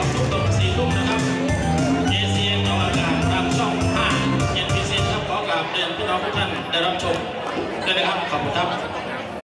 2 ทุ่มตรง4 ทุ่มนะครับเอเชียออกอากาศทางช่อง5 NPC ครับขอกราบเรียนพี่น้องทุกท่านได้รับชมด้วยนะครับขอบคุณครับ